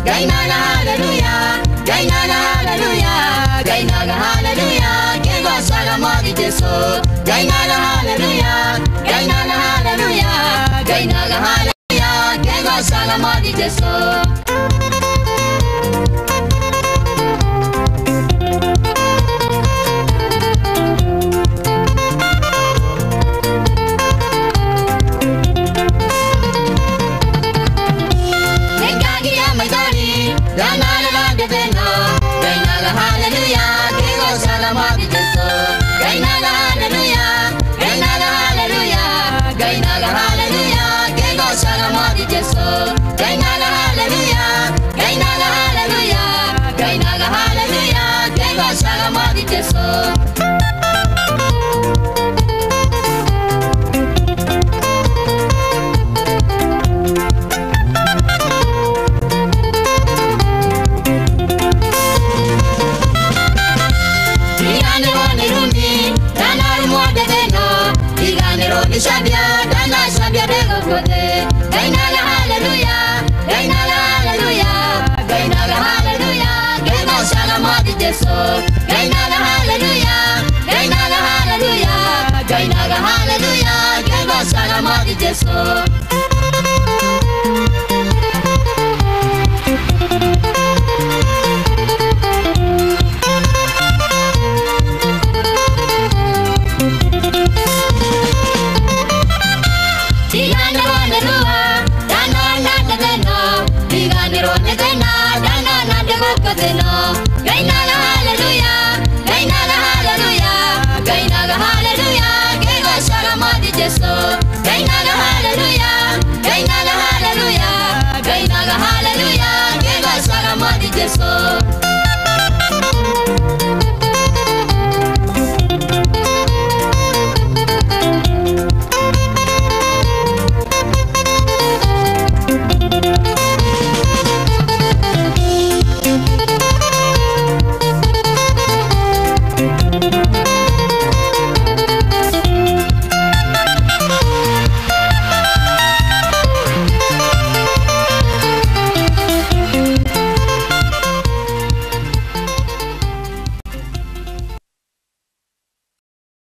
gainaga hallelujah, gainaga hallelujah, gainaga hallelujah, kego sagamadi Jesu, gainaga hallelujah, gainaga hallelujah, gainaga hallelujah, kego sagamadi Jesu. Shabia, dana shabia dego kode. Gainaga hallelujah, gainaga hallelujah, gainaga hallelujah, kego sagamadi Jesu. Gainaga hallelujah, gainaga hallelujah, gainaga hallelujah, kego sagamadi Jesu. Gainaga hallelujah, gainaga hallelujah, gainaga hallelujah, kego sagamadi Jesu. Gainaga hallelujah, gainaga hallelujah, gainaga hallelujah, kego sagamadi Jesu.